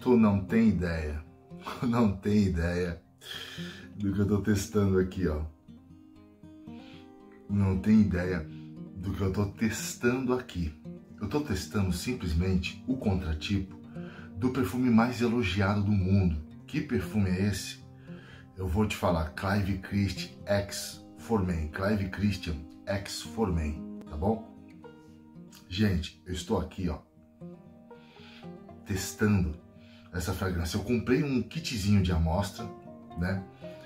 Tu não tem ideia, não tem ideia do que eu tô testando aqui, ó. Não tem ideia do que eu tô testando aqui. Eu tô testando simplesmente o contratipo do perfume mais elogiado do mundo. Que perfume é esse? Eu vou te falar, Clive Christian X For Men. Clive Christian X For Men, tá bom? Gente, eu estou aqui, ó, testando essa fragrância. Eu comprei um kitzinho de amostra, né?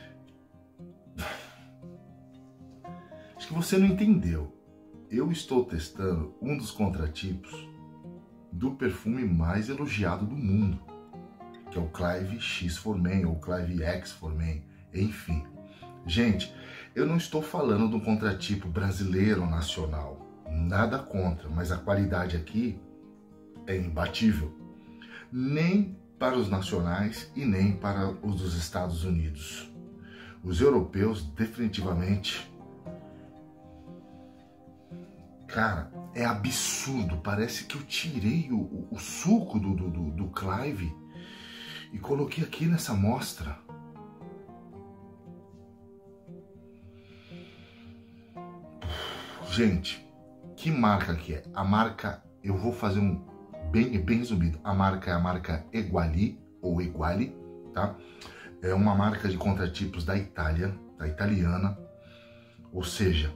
Acho que você não entendeu. Eu estou testando um dos contratipos do perfume mais elogiado do mundo, que é o Clive X For Men ou Clive X For Men, enfim. Gente, eu não estou falando do contratipo brasileiro ou nacional, nada contra, mas a qualidade aqui é imbatível. Nem para os nacionais e nem para os dos Estados Unidos. Os europeus definitivamente... Cara, é absurdo, parece que eu tirei o suco do Clive e coloquei aqui nessa amostra. Gente, que marca que é? A marca, eu vou fazer um bem resumido, a marca é a marca Eguali, ou Eguali, tá? É uma marca de contratipos da Itália, da italiana, ou seja...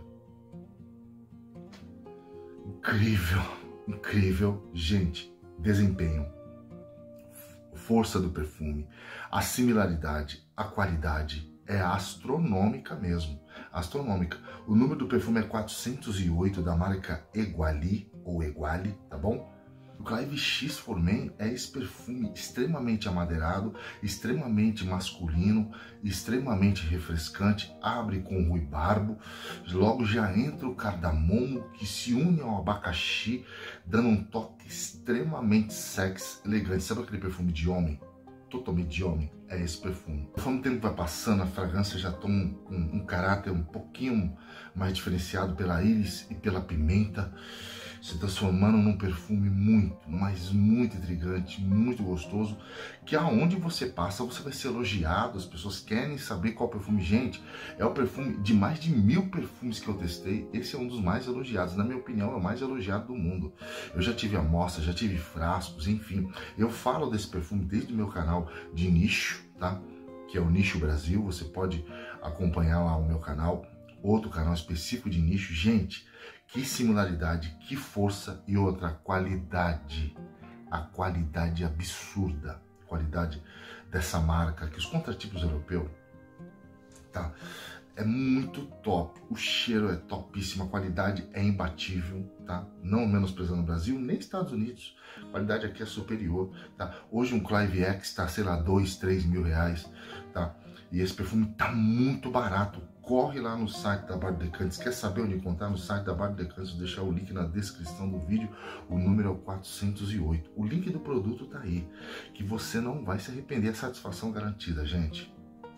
Incrível, incrível, gente, desempenho, força do perfume, a similaridade, a qualidade é astronômica mesmo, astronômica. O número do perfume é 408 da marca Eguali ou Eguali, tá bom? O Clive X For Men é esse perfume extremamente amadeirado, extremamente masculino, extremamente refrescante, abre com ruibarbo, logo já entra o cardamomo que se une ao abacaxi, dando um toque extremamente sexy, elegante. Sabe aquele perfume de homem? Totalmente de homem, é esse perfume. Conforme o tempo vai passando, a fragrância já toma um caráter um pouquinho mais diferenciado pela íris e pela pimenta, se transformando num perfume muito, mas muito intrigante, muito gostoso, que aonde você passa, você vai ser elogiado, as pessoas querem saber qual perfume. Gente, é o perfume de mais de 1000 perfumes que eu testei, esse é um dos mais elogiados, na minha opinião é o mais elogiado do mundo. Eu já tive amostras, já tive frascos, enfim, eu falo desse perfume desde o meu canal de nicho, tá? Que é o Nicho Brasil, você pode acompanhar lá o meu canal, outro canal específico de nicho. Gente, que similaridade, que força e outra qualidade, a qualidade absurda, a qualidade dessa marca, que os contratipos europeus, tá? É muito top, o cheiro é topíssimo, a qualidade é imbatível, tá? Não menosprezando o Brasil, nem Estados Unidos, a qualidade aqui é superior, tá? Hoje um Clive X tá, sei lá, 2, 3 mil reais, tá? E esse perfume tá muito barato. Corre lá no site da Bar Decantes. Quer saber onde encontrar? No site da Bar Decantes, vou deixar o link na descrição do vídeo. O número é o 408. O link do produto tá aí, que você não vai se arrepender. A satisfação garantida, gente.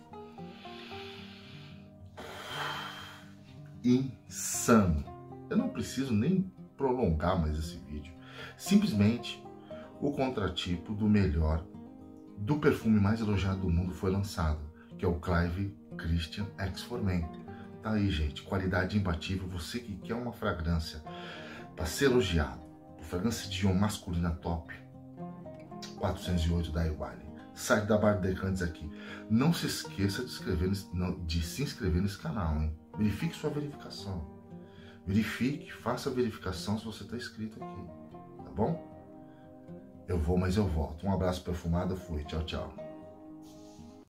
Insano. Eu não preciso nem prolongar mais esse vídeo. Simplesmente o contratipo do melhor, do perfume mais elogiado do mundo foi lançado, que é o Clive Christian X For Men. Tá aí, gente, qualidade imbatível. Você que quer uma fragrância para ser elogiado, fragrância de homem masculina top, 408 da Eguali. Site da Bar Decantes aqui. Não se esqueça de se inscrever nesse canal, hein? Verifique sua verificação. Verifique, faça a verificação se você está inscrito aqui, tá bom? Eu vou, mas eu volto. Um abraço perfumado, fui. Tchau, tchau.